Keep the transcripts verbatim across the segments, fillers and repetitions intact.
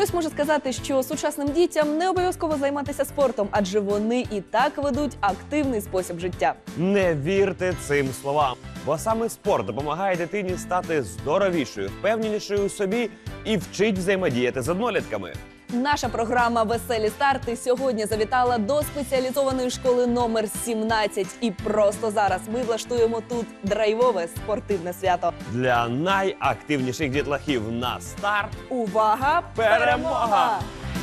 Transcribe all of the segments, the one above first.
Хтось може сказати, що сучасним дітям не обов'язково займатися спортом, адже вони і так ведуть активний спосіб життя. Не вірте цим словам, бо саме спорт допомагає дитині стати здоровішою, впевненішою у собі і вчить взаємодіяти з однолітками. Наша програма «Веселі старти» сьогодні завітала до спеціалізованої школи номер сімнадцять. І просто зараз ми влаштуємо тут драйвове спортивне свято. Для найактивніших дітлахів на старт. Увага! Перемога!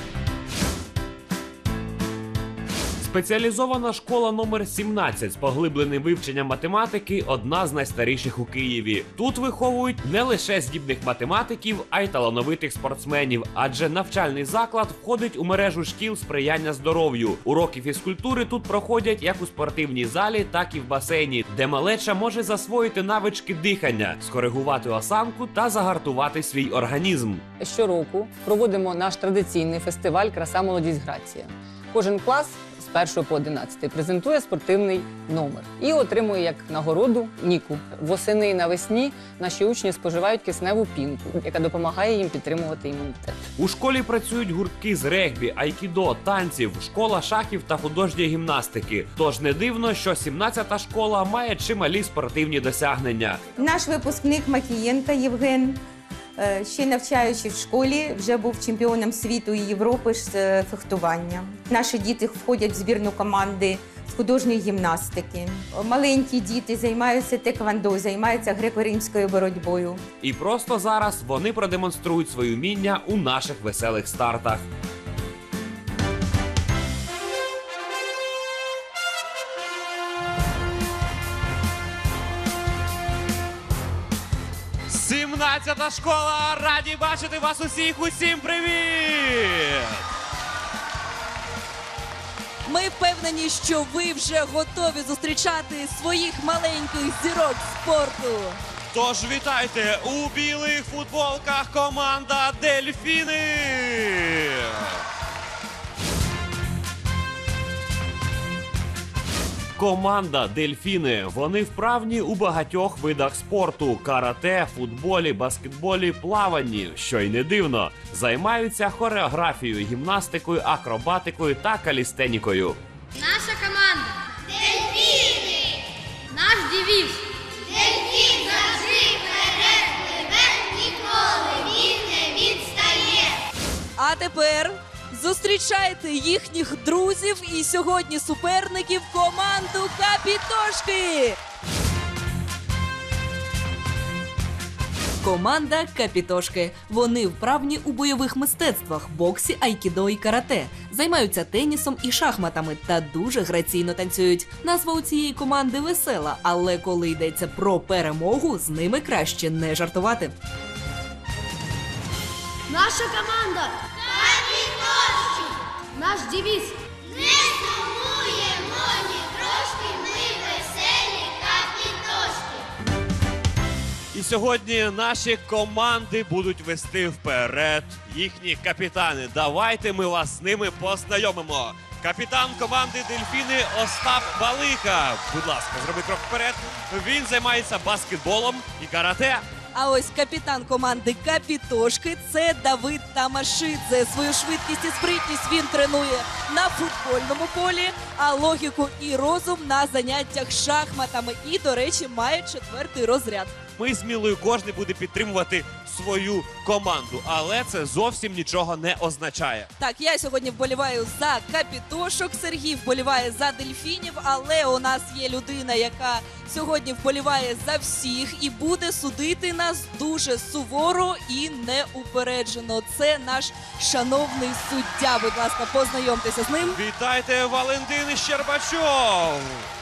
Спеціалізована школа номер сімнадцять з поглибленим вивченням математики – одна з найстаріших у Києві. Тут виховують не лише здібних математиків, а й талановитих спортсменів, адже навчальний заклад входить у мережу шкіл сприяння здоров'ю. Уроки фізкультури тут проходять як у спортивній залі, так і в басейні, де малеча може засвоїти навички дихання, скоригувати осанку та загартувати свій організм. Щороку проводимо наш традиційний фестиваль «Краса, молодість, грація». Кожен клас з першого по одинадцятий презентує спортивний номер і отримує як нагороду Ніку. Восени і навесні наші учні споживають кисневу пінку, яка допомагає їм підтримувати імунітет. У школі працюють гуртки з регбі, айкідо, танців, школа шахів та художньої гімнастики. Тож не дивно, що сімнадцята школа має чималі спортивні досягнення. Наш випускник Макієнко Євген, ще навчаючи в школі, вже був чемпіоном світу і Європи з фехтування. Наші діти входять в збірну команди з художньої гімнастики. Маленькі діти займаються теквондо, займаються греко-римською боротьбою. І просто зараз вони продемонструють свої вміння у наших веселих стартах. сімнадцята школа! Раді бачити вас усіх! Усім привіт! Ми впевнені, що ви вже готові зустрічати своїх маленьких зірок спорту. Тож вітайте! У білих футболках команда «Дельфіни». Команда «Дельфіни». Вони вправні у багатьох видах спорту – карате, футболі, баскетболі, плаванні. Що й не дивно. Займаються хореографією, гімнастикою, акробатикою та калістенікою. Наша команда – «Дельфіни». Наш девіз – «Дельфін завжди вперед пливе, ніколи він не відстає». А тепер зустрічайте їхніх друзів і сьогодні суперників – команду «Капітошки». Команда «Капітошки». Вони вправні у бойових мистецтвах – боксі, айкідо і карате. Займаються тенісом і шахматами та дуже граційно танцюють. Назва у цієї команди весела, але коли йдеться про перемогу, з ними краще не жартувати. Наша команда – «Капітошки». Наш девіз – «Не сумуємо ні трошки, ми веселі капітошки». І сьогодні наші команди будуть вести вперед їхні капітани. Давайте ми вас з ними познайомимо. Капітан команди «Дельфіни» Остап Балиха. Будь ласка, зроби крок вперед. Він займається баскетболом і карате. А ось капітан команди «Капітошки» – це Давид Тамашидзе. Свою швидкість і спритність він тренує на футбольному полі, а логіку і розум на заняттях шахматами. І, до речі, має четвертий розряд. Ми з Мілою кожен буде підтримувати свою команду, але це зовсім нічого не означає. Так, я сьогодні вболіваю за «Капітошок», Сергій вболіває за «Дельфінів», але у нас є людина, яка сьогодні вболіває за всіх і буде судити нас дуже суворо і неупереджено. Це наш шановний суддя. Будь ласка, познайомтеся з ним. Вітайте, Валентин Щербачов!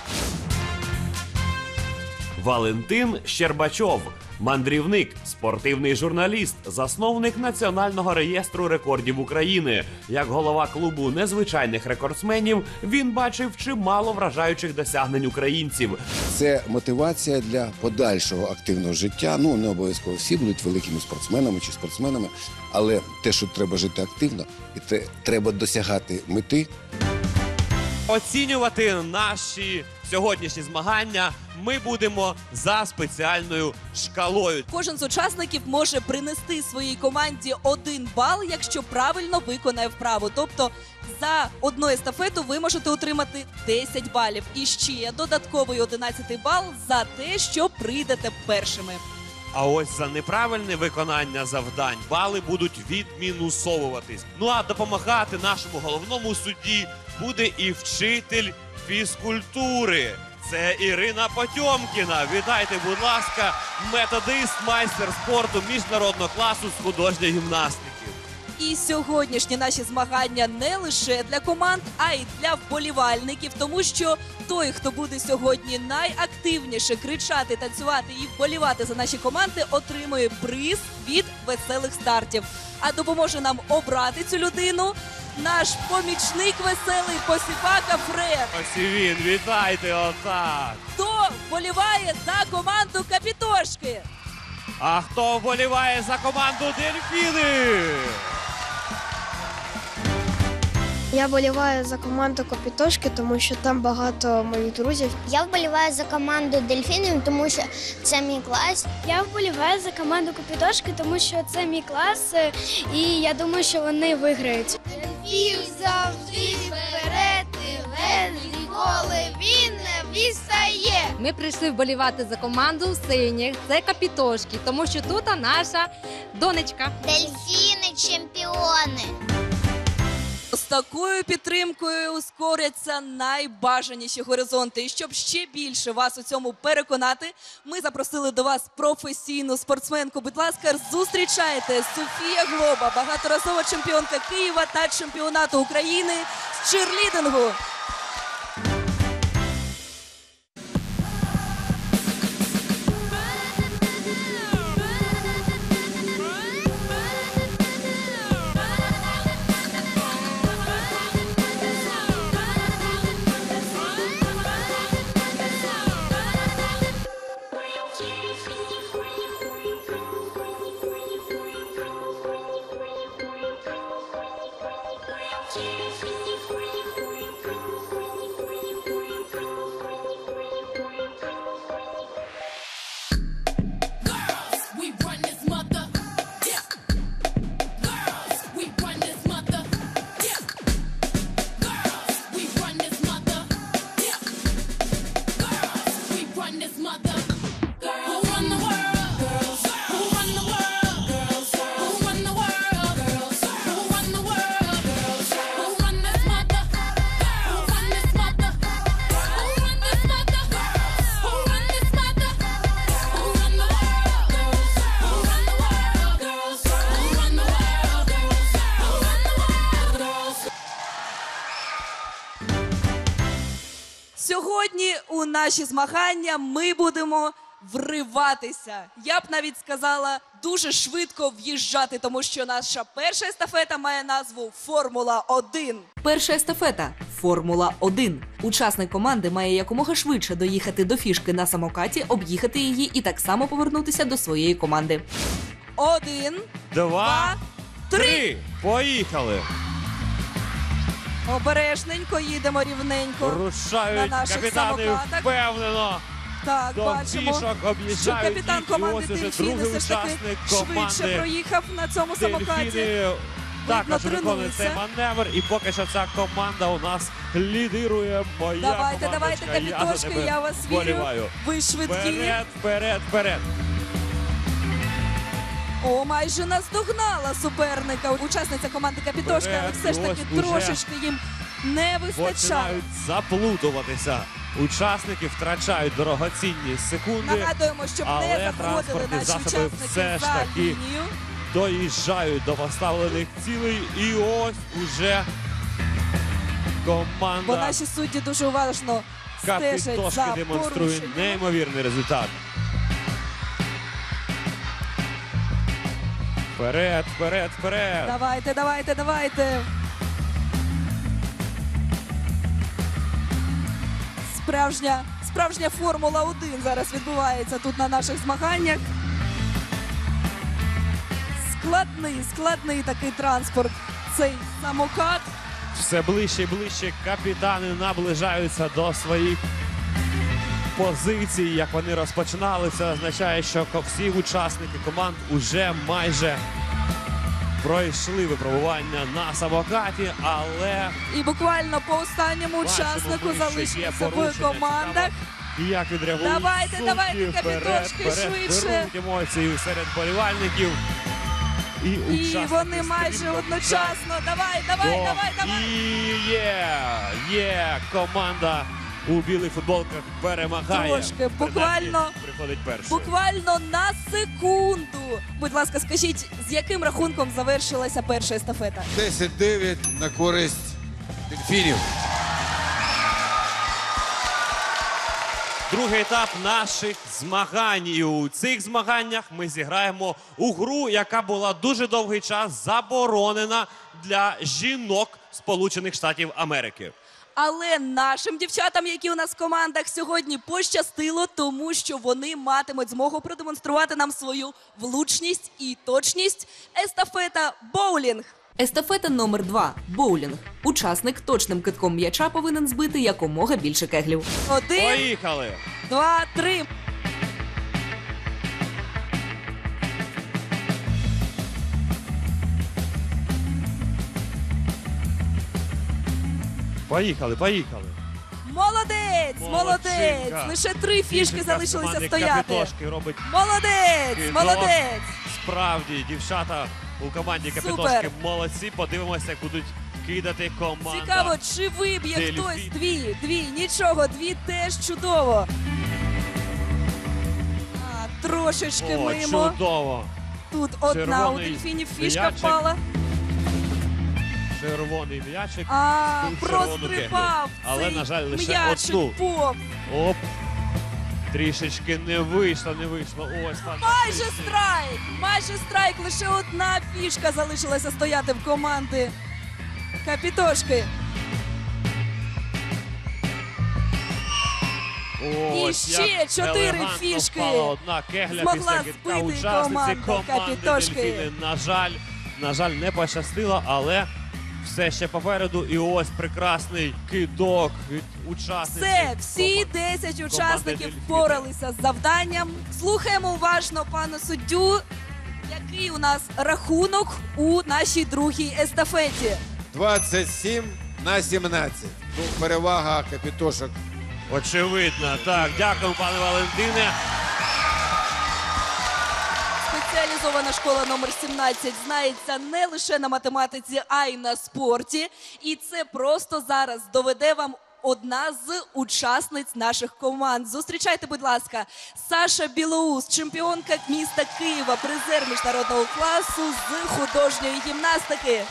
Валентин Щербачов – мандрівник, спортивний журналіст, засновник Національного реєстру рекордів України. Як голова клубу незвичайних рекордсменів, він бачив чимало вражаючих досягнень українців. Це мотивація для подальшого активного життя. Ну, не обов'язково всі будуть великими спортсменами чи спортсменами, але те, що треба жити активно, і те, треба досягати мети. Оцінювати наші сьогоднішні змагання ми будемо за спеціальною шкалою. Кожен з учасників може принести своїй команді один бал, якщо правильно виконає вправу. Тобто за одну естафету ви можете отримати десять балів. І ще додатковий одинадцятий бал за те, що прийдете першими. А ось за неправильне виконання завдань бали будуть відмінусовуватись. Ну а допомагати нашому головному судді буде і вчитель фізкультури. Це Ірина Потьомкіна. Вітайте, будь ласка, методист, майстер спорту міжнародного класу з художньої гімнастики. І сьогоднішні наші змагання не лише для команд, а й для вболівальників, тому що той, хто буде сьогодні найактивніше кричати, танцювати і вболівати за наші команди, отримує приз від веселих стартів. А допоможе нам обрати цю людину наш помічник веселий Посіпака Фред. Ось і він, вітайте, отак. Хто вболіває за команду Капітошки? А хто вболіває за команду Дельфіни? Я вболіваю за команду Капітошки, тому що там багато моїх друзів. Я вболіваю за команду дельфінів, тому що це мій клас. Я вболіваю за команду Капітошки, тому що це мій клас, і я думаю, що вони виграють. Дельфін завжди вперед, ніколи він не відстає. Ми прийшли вболівати за команду синіх, це Капітошки, тому що тут наша донечка. Дельфіни чемпіони. З такою підтримкою ускоряться найбажаніші горизонти. І щоб ще більше вас у цьому переконати, ми запросили до вас професійну спортсменку. Будь ласка, зустрічайте Софія Глоба, багаторазова чемпіонка Києва та чемпіонату України з черлідингу. Сьогодні у наші змагання ми будемо вриватися. Я б навіть сказала, дуже швидко в'їжджати, тому що наша перша естафета має назву «Формула один». Перша естафета – «Формула один». Учасник команди має якомога швидше доїхати до фішки на самокаті, об'їхати її і так само повернутися до своєї команди. Один, Два, два, три. три. Поїхали. Обережненько їдемо рівненько. на Рушають наших капітани самокатах. впевнено. Так, До бачимо, фішок що об'їжджають капітан їх, і команди ось уже Дельфіни другий все ж таки учасник швидше команди проїхав на цьому самокаті. Дельфіни також виконує тренується. цей маневр, і поки що ця команда у нас лідирує. Моя Давайте, давайте, командочка, я за Капітошки, тебе я вас вірю. вболіваю. Ви швидкі. Вперед, вперед, вперед. О, майже наздогнала суперника. Учасниця команди Капітошка, але Вперед, все ж таки ось уже трошечки їм не вистачає. Починають заплутуватися. Учасники втрачають дорогоцінні секунди. Нагадуємо, щоб але не заходили транспортні наші засоби учасники все ж за таки лінію. доїжджають до поставлених цілей, і ось уже Бо команда наші судді дуже уважно стежать Капітошки за демонструє порушеннями. неймовірний результат. Вперед, вперед, вперед. Давайте, давайте, давайте. Справжня, справжня Формула один зараз відбувається тут на наших змаганнях. Складний, складний такий транспорт. Цей самокат. Все ближче і ближче капітани наближаються до своїх позицій, як вони розпочинали, це означає, що всі учасники команд уже майже пройшли випробування на самокаті, але І буквально по останньому бачимо учаснику ми, що є залишилися в порушення. командах. І як відреагують Давайте, судді, давайте, вперед, капітошки, вперед, швидше. беруть емоції серед болівальників. І, І учасники вони майже стрімко одночасно. Давай, давай, До- давай, давай. І є, є команда у білих футболках перемагає. Трошки, Принаймні, буквально- приходить першою. Буквально на секунду. Будь ласка, скажіть, з яким рахунком завершилася перша естафета? десять дев'ять на користь дельфінів. Другий етап наших змагань. І у цих змаганнях ми зіграємо у гру, яка була дуже довгий час заборонена для жінок Сполучених Штатів Америки. Але нашим дівчатам, які у нас в командах сьогодні, пощастило, тому що вони матимуть змогу продемонструвати нам свою влучність і точність. Естафета боулінг. Естафета номер два – боулінг. Учасник точним китком м'яча повинен збити якомога більше кеглів. Один, Поїхали! два, три. Поїхали, поїхали. Молодець, молодець. Молодчинка. Лише три фішки Дівчинка з залишилися команди стояти. Капітошки робить Молодець, кидок. молодець. Справді, дівчата у команді Супер. Капітошки молодці. Подивимося, як будуть кидати команда. Цікаво, чи виб'є Дельфін. хтось дві, дві, нічого, дві теж чудово. А, трошечки О, мимо. чудово. Тут одна у Червоний дельфінів фішка м'ячик. впала. Червоний м'ячик. А, Тут червону прострибав кеглю. Але, цей на жаль, лише м'ячик одну. повз. Оп. Трішечки не вийшло, не вийшло. Ось Майже фантастично. страйк! Майже страйк! Лише одна фішка залишилася стояти в команди Капітошки. Ось І ще як чотири елегантно фішки впала одна кегля змогла після кидка збити учасниці команда команди Капітошки. Дельфіни. На жаль, на жаль, не пощастило, але все ще попереду. І ось прекрасний кидок від учасниці. Все, всі команди. десять учасників «Дельфіни». впоралися з завданням. Слухаємо уважно пана суддю, який у нас рахунок у нашій другій естафеті. двадцять сім на сімнадцять. Ну, перевага Капітошок. Очевидно. Так, дякую, пане Валентине. Спеціалізована школа номер сімнадцять знається не лише на математиці, а й на спорті. І це просто зараз доведе вам одна з учасниць наших команд. Зустрічайте, будь ласка, Саша Білоус, чемпіонка міста Києва, призер міжнародного класу з художньої гімнастики.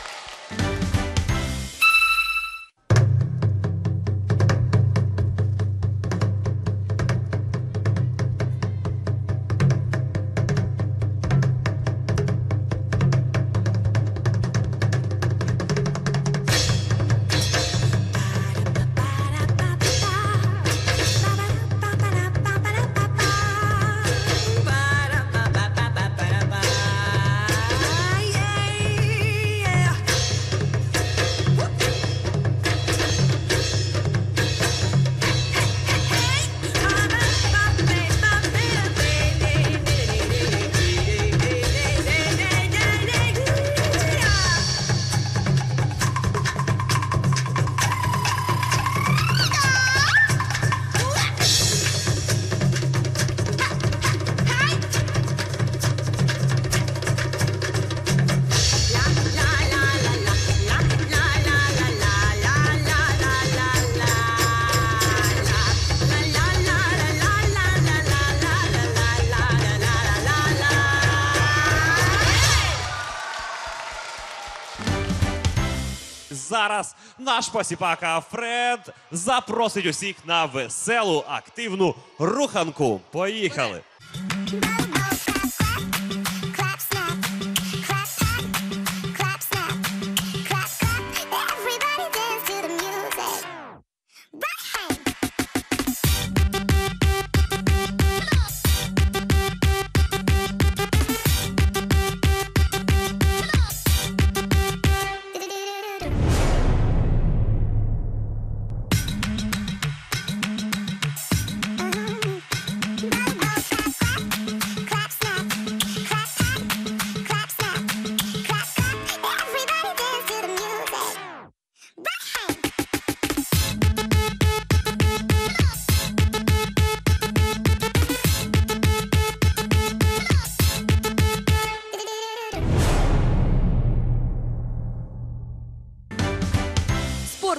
Зараз наш посіпака Фред запросить усіх на веселу, активну руханку. Поїхали! Mm-hmm.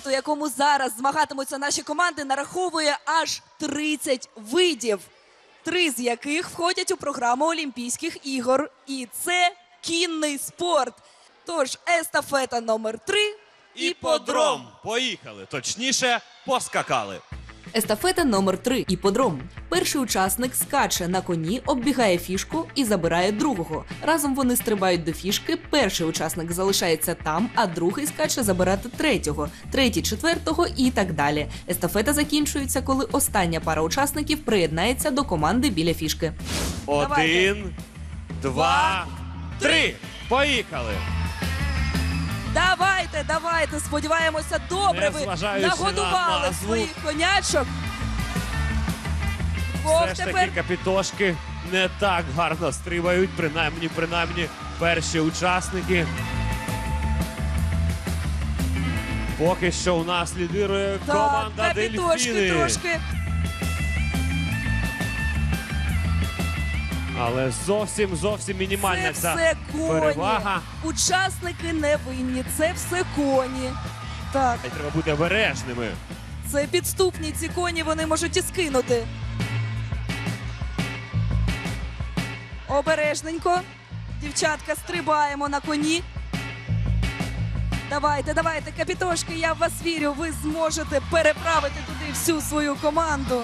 спорту, якому зараз змагатимуться наші команди, нараховує аж тридцять видів, три з яких входять у програму Олімпійських ігор. І це кінний спорт. Тож естафета номер три – Іподром. Поїхали. Точніше, поскакали. Естафета номер три – іподром. Перший учасник скаче на коні, оббігає фішку і забирає другого. Разом вони стрибають до фішки, перший учасник залишається там, а другий скаче забирати третього, третій – четвертого і так далі. Естафета закінчується, коли остання пара учасників приєднається до команди біля фішки. Один, два, три. Поїхали. Давайте, давайте, сподіваємося, добре ви Незважаючи на нагодували назву. своїх конячок. Вов Все ж таки тепер капітошки не так гарно стрибають, принаймні, принаймні, перші учасники. Поки що у нас лідирує так, команда капітошки Дельфіни. трошки. Але зовсім, зовсім мінімальна Це ця все коні. перевага. Учасники не винні, це все коні. Так, І треба бути обережними. це підступні ці коні, вони можуть і скинути. Обережненько. Дівчатка, стрибаємо на коні. Давайте, давайте, капітошки, я в вас вірю. Ви зможете переправити туди всю свою команду.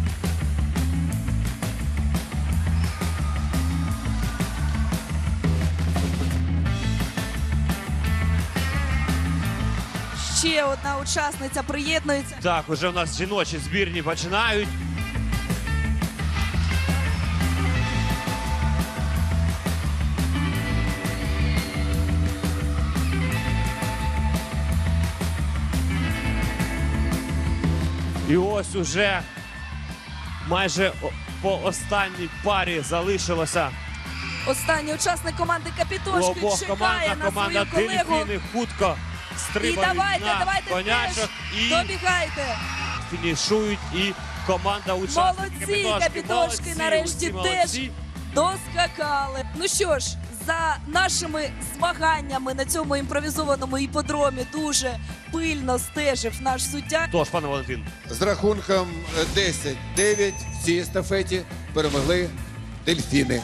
Ще одна учасниця приєднується. Так, уже у нас жіночі збірні починають. І ось уже майже о- по останній парі залишилося Останній учасник команди у Капітошки обох чекає командах. на Команда свою колегу. Дельфіни хутко І стрибають давайте, на давайте конячок теж і добігайте. фінішують. І команда учасників Молодці, Капітошки, нарешті теж доскакали. Ну що ж, за нашими змаганнями на цьому імпровізованому іподромі дуже пильно стежив наш суддя. Тож, пане Валентин, З рахунком десять дев'ять в цій естафеті перемогли Дельфіни.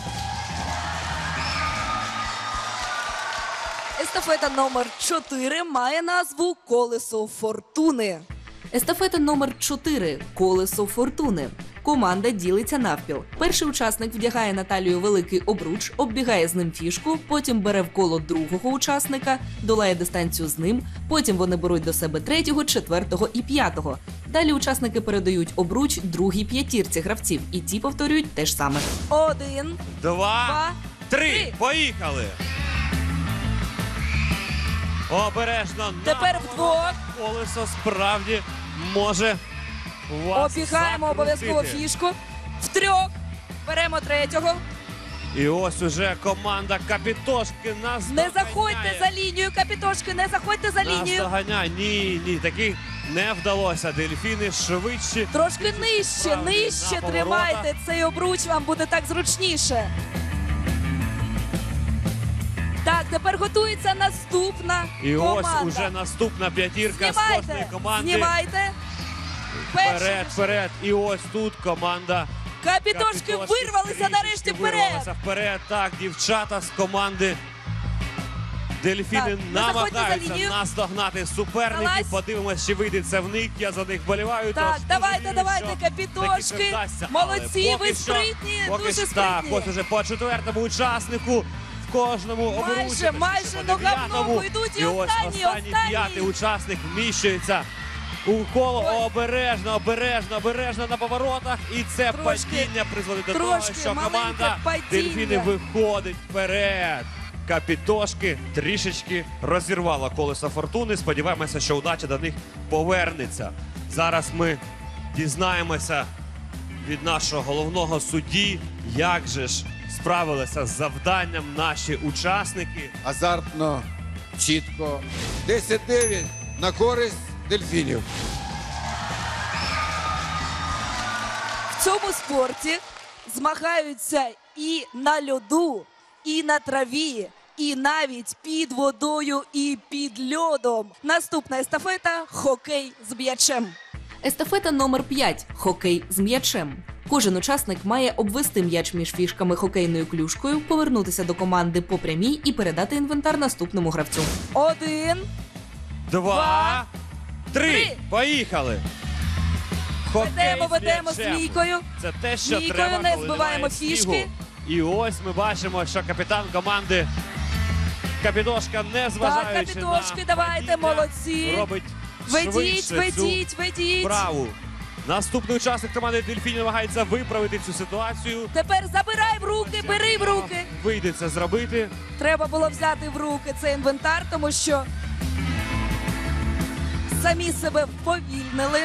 Естафета номер чотири має назву «Колесо фортуни». Естафета номер чотири «Колесо фортуни». Команда ділиться навпіл. Перший учасник вдягає на талію великий обруч, оббігає з ним фішку, потім бере в коло другого учасника, долає дистанцію з ним, потім вони беруть до себе третього, четвертого і п'ятого. Далі учасники передають обруч другій п'ятірці гравців, і ті повторюють те ж саме. Один, два, два, три. три. Поїхали! Обережно. Тепер на вдвох. колесо справді може вас Обігаємо обов'язково закрутити. фішку. Втрьох беремо третього. І ось уже команда Капітошки нас Не заходьте за лінію, Капітошки, не заходьте за лінію. Наздоганяє. Ні, ні, таких не вдалося. Дельфіни швидші. Трошки нижче, Справді, нижче на тримайте поворотах. цей обруч, вам буде так зручніше. Так, тепер готується наступна І команда. ось уже наступна п'ятірка з кожної Знімайте, команди. знімайте. Перший Вперед, вперед. І ось тут команда Капітошки вирвалися трішечки нарешті вперед. вирвалися вперед. Так, дівчата з команди Дельфіни Так, не заходьте за намагаються лінію. наздогнати суперників. Залазь. Подивимось, чи вийде це в них. Я за них боліваю. Так, тож давайте, дуже давайте, вірю, що Капітошки. таки це вдасться. Але Молодці, поки ви що- спритні, поки дуже що- Так, спритні. ось уже по четвертому учаснику. В кожному обручі, Майже, точніше, майже по нога в дев'ятому. ногу йдуть, і І ось останній, останній останній. п'ятий учасник вміщується у коло. Ой. Обережно, обережно, обережно на поворотах. І це Трошки, падіння призводить до того, трошки що маленьке команда падіння. Дельфіни виходить вперед. Капітошки трішечки розірвала колесо фортуни. Сподіваємося, що удача до них повернеться. Зараз ми дізнаємося від нашого головного судді, як же ж справилися з завданням наші учасники. Азартно, чітко. десять дев'ять на користь Дельфінів. В цьому спорті змагаються і на льоду, і на траві, і навіть під водою і під льодом. Наступна естафета – хокей з м'ячем. Естафета номер п'ять – хокей з м'ячем. Кожен учасник має обвести м'яч між фішками хокейною клюшкою, повернутися до команди по прямій і передати інвентар наступному гравцю. Один, Два, Два, три. три. Поїхали. Хокей ведемо, з ведемо м'ячем. змійкою. Це те, що Змійкою треба, не коли збиваємо немає фішки. снігу. І ось ми бачимо, що капітан команди Капітошка, не Так, зважаючи капітошки, на давайте, падіння, молодці. робить Ведіть, швидше ведіть, цю ведіть. вправу. Наступний учасник команди Дельфінів намагається виправити цю ситуацію. Тепер забирай в руки, бери в руки. Вийде це зробити. Треба було взяти в руки цей інвентар, тому що самі себе вповільнили.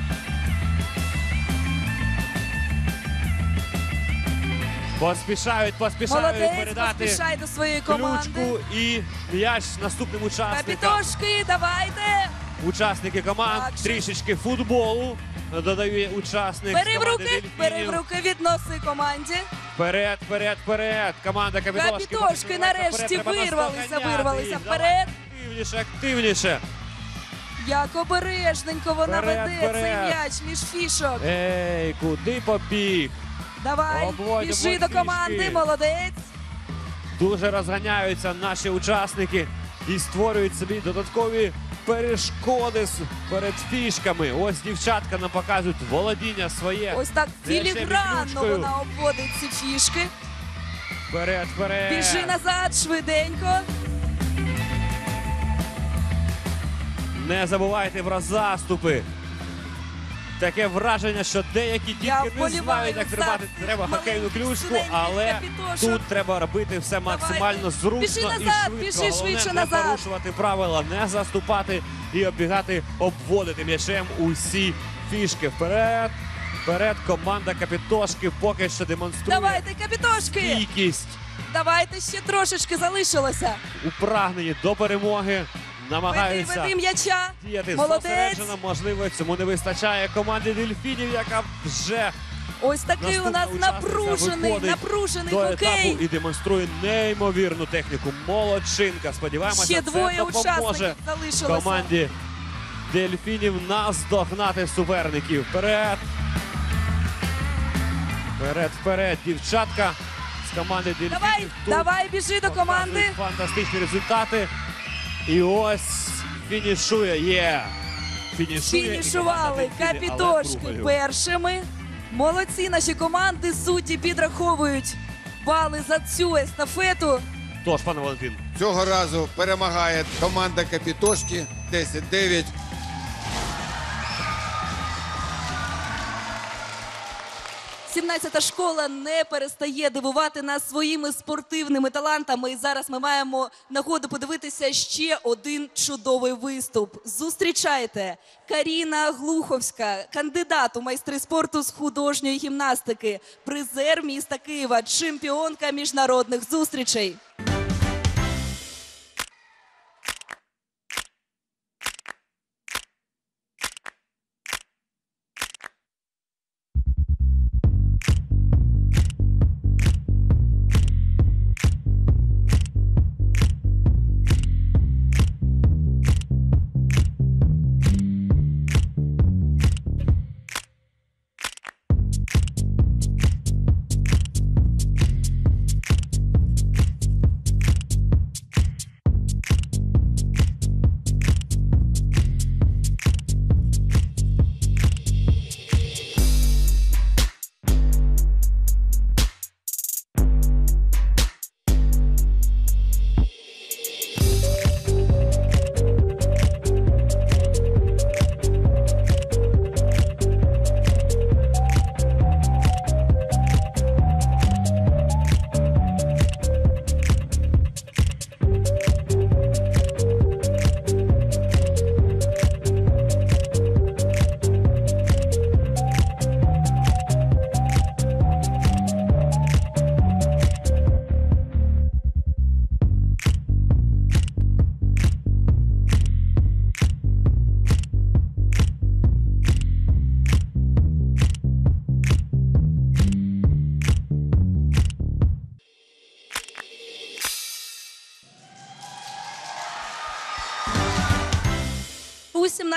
Поспішають, поспішають Молодець, передати поспішай до своєї команди. ключку і м'яч наступним учасникам. Капітошки, давайте. Учасники команд Так, що- трішечки футболу додає учасник Бери в команди руки, Дельфінів. бери в руки, відноси команді. Вперед, вперед, вперед. Команда Капітошки. Капітошки нарешті Треба вирвалися, наздоганяти вирвалися їх. вперед. Давай, Активніше, активніше. Як обережненько вона Вперед, веде цей вперед. м'яч між фішок. Ей, куди побіг? Давай, Обводимо біжи до команди, фішки. молодець. Дуже розганяються наші учасники і створюють собі додаткові перешкоди с- перед фішками. Ось дівчатка нам показують володіння своє. Ось так Де ще філігранно відключкою? вона обводить ці фішки. Вперед, вперед. Біжи назад, швиденько. Не забувайте про заступи. Таке враження, що деякі Я дітки не вболіваю знають, як за тримати цих треба хокейну маленьких клюшку, синеньких але капітошок. тут треба робити все максимально зручно Біжи і назад, швидко. біжи Головне швидше не назад. порушувати правила, не заступати і оббігати, обводити м'ячем усі фішки. Вперед, вперед, команда Капітошки поки що демонструє Давайте, капітошки. стійкість Давайте, ще трошечки залишилося. у прагненні до перемоги. Веди, Намагаються веди м'яча. діяти Молодець. зосереджено, можливо, цьому не вистачає команді Дельфінів, яка вже Ось такий у нас наступна учасниця напружений, виходить напружений до хокей. етапу і демонструє неймовірну техніку. Молодчинка. Сподіваємося, Ще це двоє допоможе учасників залишилося. команді Дельфінів наздогнати суперників. Вперед! Вперед, вперед, дівчатка з команди Дельфінів. Давай, тут давай, біжи до команди. показують фантастичні результати. І ось фінішує. Є. Фінішує. і Фінішували команда Дельфінів, але капітошки другою. першими. Молодці наші команди, судді підраховують бали за цю естафету. Тож, пане Валентин, Цього разу перемагає команда Капітошки десять дев'ять. сімнадцята школа не перестає дивувати нас своїми спортивними талантами. І зараз ми маємо нагоду подивитися ще один чудовий виступ. Зустрічайте, Каріна Глуховська, кандидат у майстри спорту з художньої гімнастики, призер міста Києва, чемпіонка міжнародних зустрічей.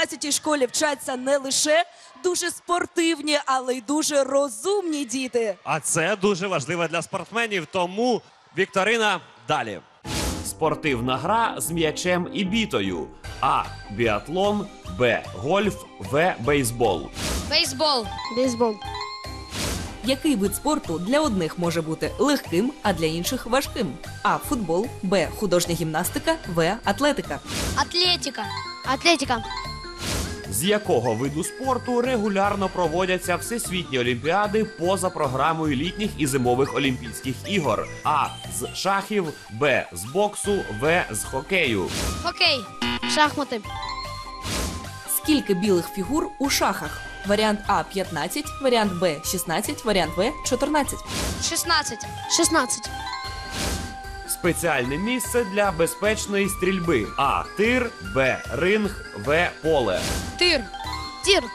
сімнадцятій школі вчаться не лише дуже спортивні, але й дуже розумні діти. А це дуже важливо для спортсменів, тому вікторина далі. Спортивна гра з м'ячем і бітою. А. Біатлон. Б. Гольф. В. Бейсбол. Бейсбол. Бейсбол. Який вид спорту для одних може бути легким, а для інших важким? А. Футбол. Б. Художня гімнастика. В. Атлетика. Атлетика. Атлетика. З якого виду спорту регулярно проводяться всесвітні олімпіади поза програмою літніх і зимових Олімпійських ігор? А. З шахів. Б. З боксу. В. З хокею. Хокей. Шахмати. Скільки білих фігур у шахах? Варіант А – п'ятнадцять, варіант Б – шістнадцять, варіант В – чотирнадцять. шістнадцять. шістнадцять. Спеціальне місце для безпечної стрільби. А. Тир. Б. Ринг. В. Поле. Тир. Тір.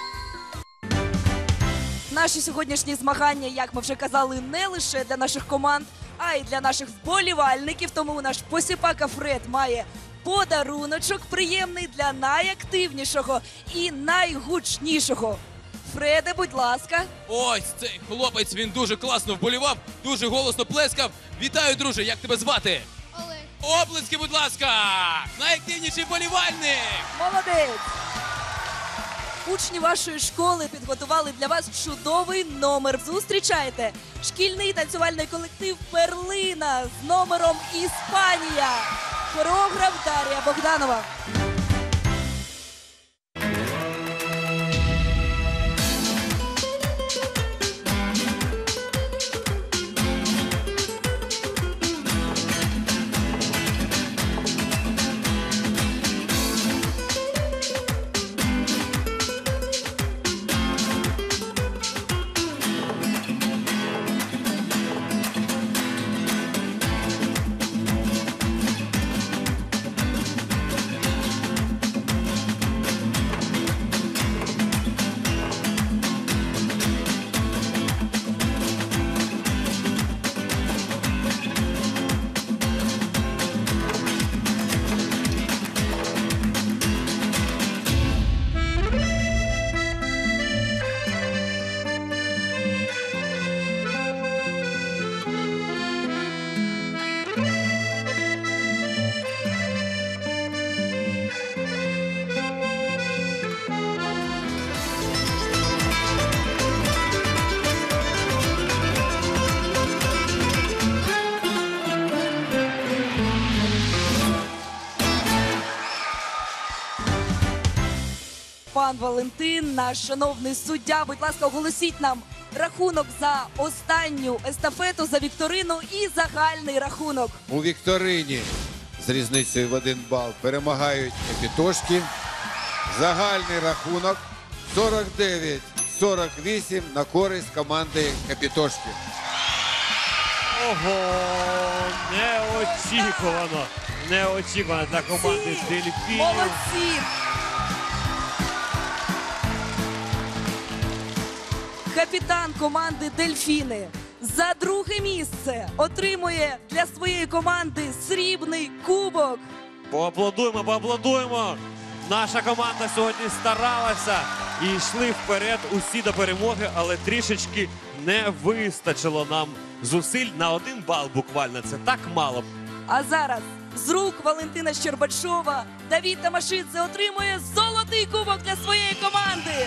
Наші сьогоднішні змагання, як ми вже казали, не лише для наших команд, а й для наших вболівальників. Тому наш посіпака Фред має подаруночок приємний для найактивнішого і найгучнішого. Фреде, будь ласка. Ось цей хлопець, він дуже класно вболівав, дуже голосно плескав. Вітаю, друже, як тебе звати? Олег. Оплески, будь ласка! Найактивніший вболівальник! Молодець! Учні вашої школи підготували для вас чудовий номер. Зустрічайте шкільний танцювальний колектив «Перлина» з номером «Іспанія». Хореограф Дар'я Богданова. Пан Валентин, наш шановний суддя, будь ласка, оголосіть нам рахунок за останню естафету, за вікторину і загальний рахунок. У вікторині з різницею в один бал перемагають Капітошки. Загальний рахунок сорок дев'ять сорок вісім на користь команди Капітошки. Ого, неочікувано. Неочікувано для команди «Дельфінів». Молодці! Капітан команди «Дельфіни» за друге місце отримує для своєї команди срібний кубок. Поаплодуємо, поаплодуємо. Наша команда сьогодні старалася і йшли вперед усі до перемоги, але трішечки не вистачило нам зусиль на один бал буквально. Це так мало. А зараз з рук Валентина Щербачова Давід Тамашидзе отримує золотий кубок для своєї команди.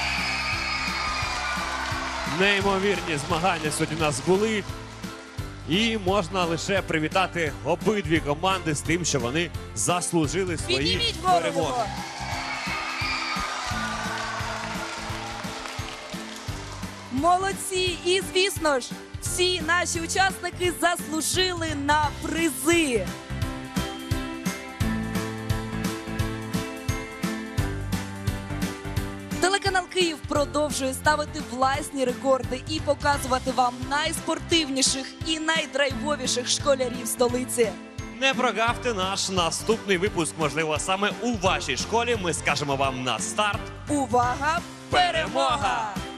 Неймовірні змагання сьогодні у нас були. І можна лише привітати обидві команди з тим, що вони заслужили свої Підніміть вгору перемоги. його. Молодці! І, звісно ж, всі наші учасники заслужили на призи. Телеканал «Київ» продовжує ставити власні рекорди і показувати вам найспортивніших і найдрайвовіших школярів столиці. Не прогавте наш наступний випуск. Можливо, саме у вашій школі ми скажемо вам на старт. Увага! Перемога!